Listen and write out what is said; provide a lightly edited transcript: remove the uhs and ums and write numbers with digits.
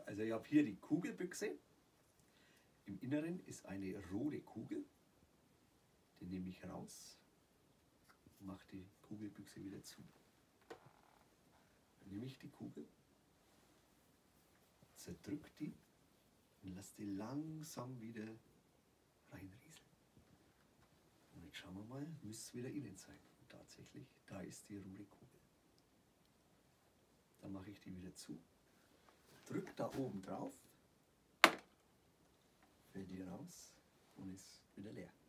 Also ich habe hier die Kugelbüchse. Im Inneren ist eine rote Kugel. Die nehme ich raus und mache die Kugelbüchse wieder zu. Dann nehme ich die Kugel, zerdrücke die und lasse die langsam wieder reinrieseln. Und jetzt schauen wir mal, müsste es wieder innen sein. Und tatsächlich, da ist die rote Kugel. Dann mache ich die wieder zu, drücke da oben drauf, fällt die raus und ist wieder leer.